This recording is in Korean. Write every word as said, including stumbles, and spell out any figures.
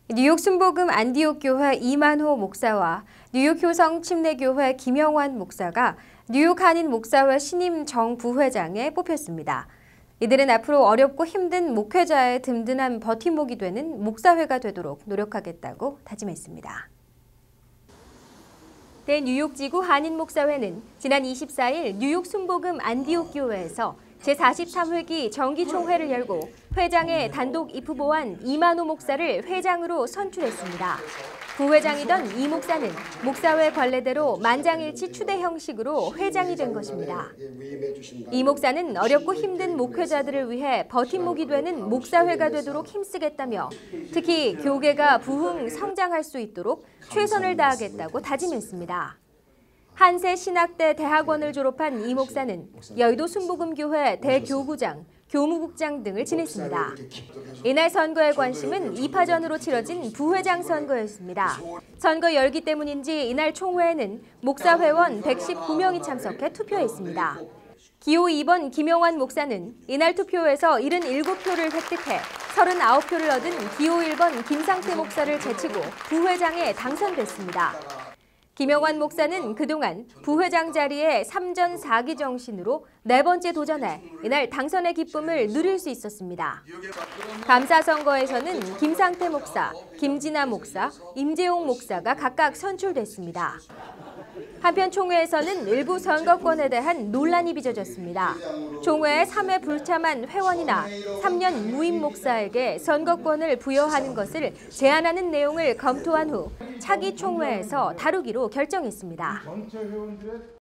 뉴욕 순복음 안디옥 교회 이만호 목사와 뉴욕 효성 침례교회 김영환 목사가 뉴욕 한인 목사회 신임 정부회장에 뽑혔습니다. 이들은 앞으로 어렵고 힘든 목회자의 든든한 버팀목이 되는 목사회가 되도록 노력하겠다고 다짐했습니다. 대뉴욕 지구 한인 목사회는 지난 이십사일 뉴욕 순복음 안디옥 교회에서 제사십삼 회기 정기총회를 열고 회장에 단독 입후보한 이만호 목사를 회장으로 선출했습니다. 부회장이던 이 목사는 목사회 관례대로 만장일치 추대 형식으로 회장이 된 것입니다. 이 목사는 어렵고 힘든 목회자들을 위해 버팀목이 되는 목사회가 되도록 힘쓰겠다며 특히 교계가 부흥 성장할 수 있도록 최선을 다하겠다고 다짐했습니다. 한세 신학대 대학원을 졸업한 이 목사는 여의도 순복음교회 대교구장, 교무국장 등을 지냈습니다. 이날 선거의 관심은 이 파전으로 치러진 부회장 선거였습니다. 선거 열기 때문인지 이날 총회에는 목사회원 백십구 명이 참석해 투표했습니다. 기호 이 번 김영환 목사는 이날 투표에서 칠십칠 표를 획득해 삼십구 표를 얻은 기호 일 번 김상태 목사를 제치고 부회장에 당선됐습니다. 김영환 목사는 그동안 부회장 자리에 삼전사기 정신으로 네 번째 도전해 이날 당선의 기쁨을 누릴 수 있었습니다. 감사 선거에서는 김상태 목사, 김진아 목사, 임재용 목사가 각각 선출됐습니다. 한편 총회에서는 일부 선거권에 대한 논란이 빚어졌습니다. 총회에 삼 회 불참한 회원이나 삼 년 무임 목사에게 선거권을 부여하는 것을 제한하는 내용을 검토한 후 차기 총회에서 다루기로 결정했습니다.